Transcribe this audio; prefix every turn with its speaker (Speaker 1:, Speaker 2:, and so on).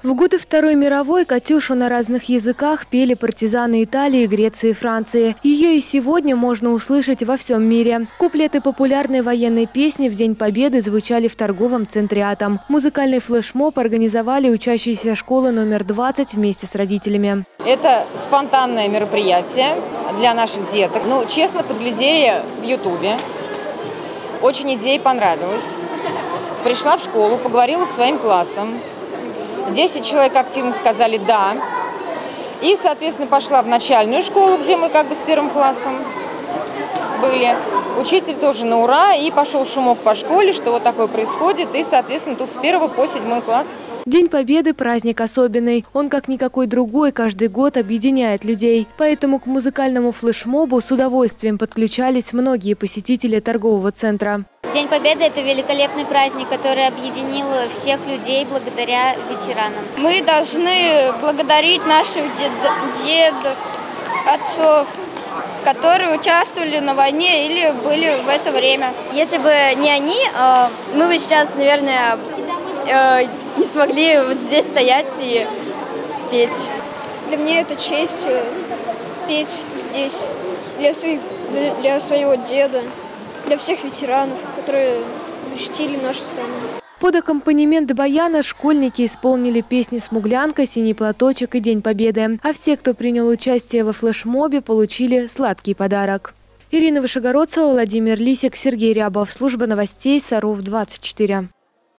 Speaker 1: В годы Второй мировой «Катюшу» на разных языках пели партизаны Италии, Греции и Франции. Ее и сегодня можно услышать во всем мире. Куплеты популярной военной песни в День Победы звучали в торговом центре «Атом». Музыкальный флешмоб организовали учащиеся школы номер 20 вместе с родителями.
Speaker 2: Это спонтанное мероприятие для наших деток. Честно, подглядели в Ютубе. Очень идея понравилась. Пришла в школу, поговорила со своим классом. 10 человек активно сказали «да». И, соответственно, пошла в начальную школу, где мы с первым классом были. Учитель тоже на ура, и пошел шумок по школе, что вот такое происходит. И, соответственно, тут с 1 по 7 класс.
Speaker 1: День Победы – праздник особенный. Он, как никакой другой, каждый год объединяет людей. Поэтому к музыкальному флешмобу с удовольствием подключались многие посетители торгового центра.
Speaker 3: День Победы – это великолепный праздник, который объединил всех людей благодаря ветеранам.
Speaker 4: Мы должны благодарить наших дедов, отцов, которые участвовали на войне или были в это время.
Speaker 5: Если бы не они, мы бы сейчас, наверное, не смогли вот здесь стоять и петь.
Speaker 4: Для меня это честь петь здесь для своего деда, для всех ветеранов, которые защитили нашу страну.
Speaker 1: Под аккомпанемент баяна школьники исполнили песни «Смуглянка», «Синий платочек» и «День Победы». А все, кто принял участие во флешмобе, получили сладкий подарок. Ирина Вышегородцева, Владимир Лисик, Сергей Рябов. Служба новостей Саров 24.